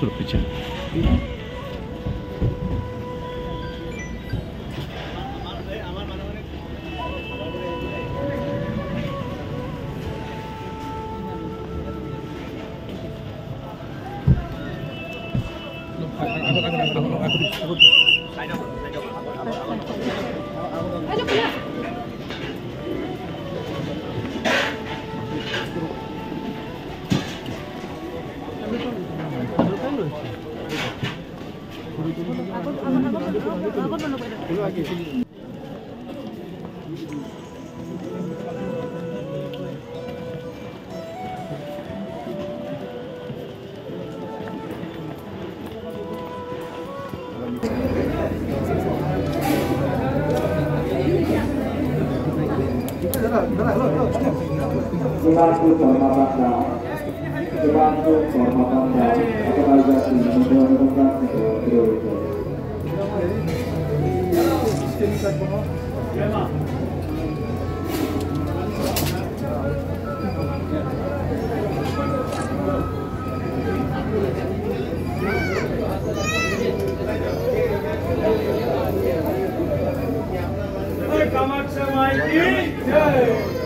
थोड़ा पीछे Kamakhya Mai ki jai.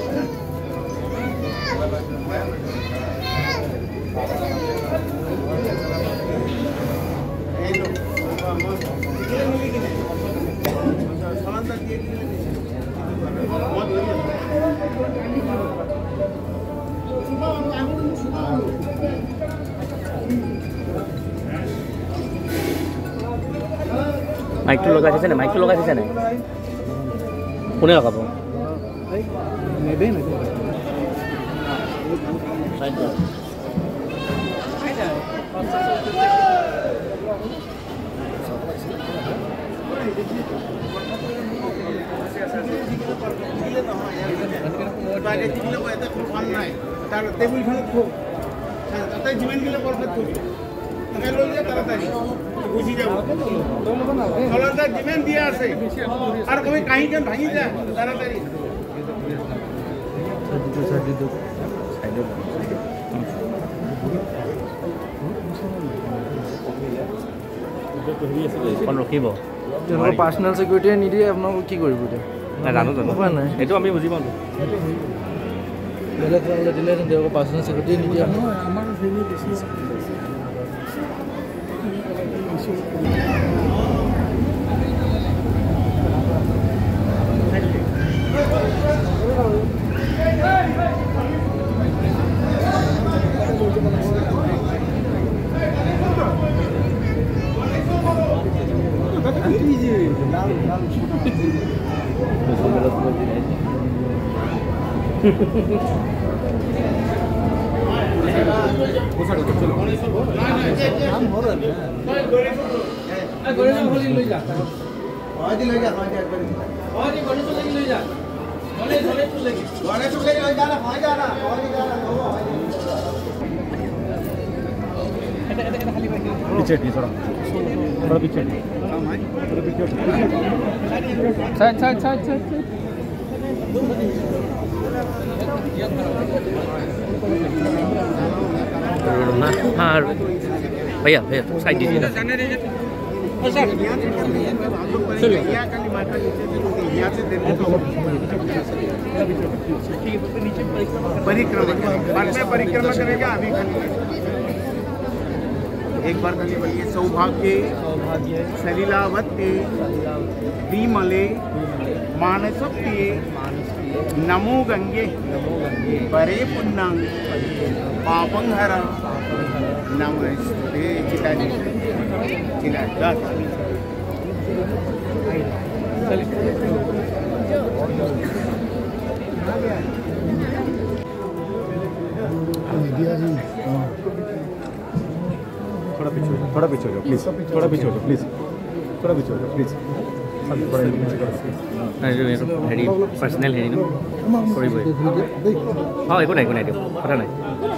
Mic to loga thise na mic to loga thise na কোনে লগাব নেবে না সাইড বাইরে দিলে এটা খুব ফান নাই তার টেবিল খানে খুব তাতে জীবন গেলে পরফেক্ট খুব তাকে লইলে তাড়াতাড়ি বুঝি যাব কলরদার জীবন দিয়ে আছে আর কই কাহি কেন ভাঙি যায় তাড়াতাড়ি কোন ৰখিব জনৰ পাৰ্সোনাল সিকিউৰিটি নিদিয়ে আপোনাক কি কৰিব এতিয়া না জানো নাই এটো আমি বুজি পাওঁ বেলেগ কামলে দিলে তেওঁলোকৰ পাৰ্সোনাল সিকিউৰিটি নিদিয়ে আমাৰ হেৰি বেছি पीछे थोड़ा पीछे साइड साइड साइड साइड हाँ भैया भैया साइड दीजिए ना परिक्रमा करेगा अभी एक बार खाली बोलिए सौभाग्य सलीलावत्ते विमले मानसप्ते नमो गंगे परे पुण्यं पापं हर नमस्ते चिताजी चिता थोड़ा पीछे हो जाओ प्लीज थोड़ा पीछे हो जाओ प्लीज थोड़ा पीछे हो जाओ प्लीज हेरी पर्सनल हेरी न हाँ एक दियो कथा ना